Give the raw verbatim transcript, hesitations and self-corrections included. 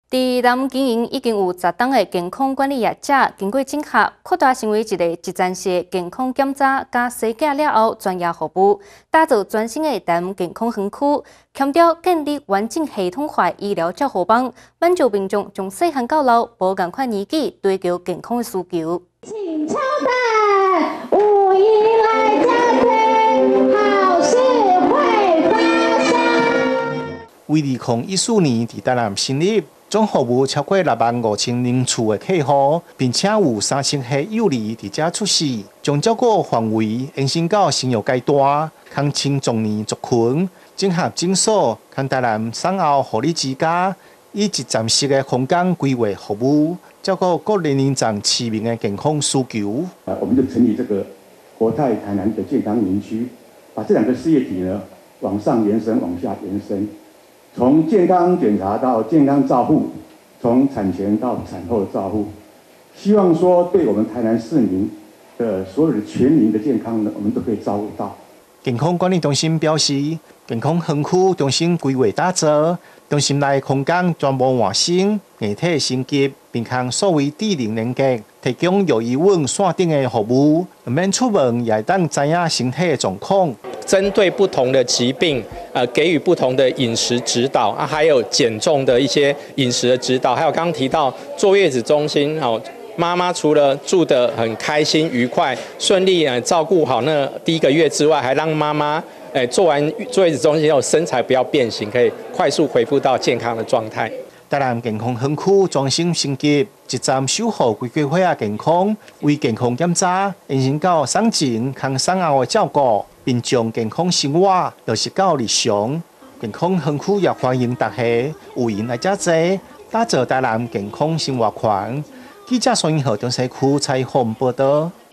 伫南经营已经有十档的健康管理业者，经过整合，扩大成为一个一站式的健康检查加筛检了后专业服务，打造全新的南健康园区，强调建立完整系统化医疗照护网，满足民众从细汉到老无共款年纪追求健康的需求。 请敲打，五一来家庭，好事会发生。 为二零一四年伫台南成立，总服务超过六万五千人次的客户，并且有三千岁幼儿伫遮出世，将照顾范围延伸到生育阶段，康青壮年族群，整合诊所、康台南产后护理之家，以一站式的空间规划服务，照顾各年龄层市民的健康需求。 啊，我们就成立这个国泰台南的健康园区，把这两个事业体呢往上延伸、往下延伸。从健康检查到健康照护，从产前到产后的照护，希望说对我们台南市民的所有的全民的健康呢，我们都可以照顾到。 健康管理中心表示，健康园区中心规划打造，中心内空间全部换新、硬体升级，并向所谓智能连接，提供由医院线顶的服务，免出门也当知影身体的状况。 针对不同的疾病，呃，给予不同的饮食指导啊，还有减重的一些饮食的指导，还有刚刚提到坐月子中心哦，妈妈除了住得很开心、愉快、顺利，呃，照顾好那第一个月之外，还让妈妈，哎，做完坐月子中心后身材不要变形，可以快速恢复到健康的状态。 台南健康园区全新升级，一站守护规规划健康，为健康检查延伸到产前、康产后的照顾，并将健康生活落实到日常。健康园区也欢迎大家有缘来遮坐，打造台南健康生活圈。记者孙英豪中西区采访报道。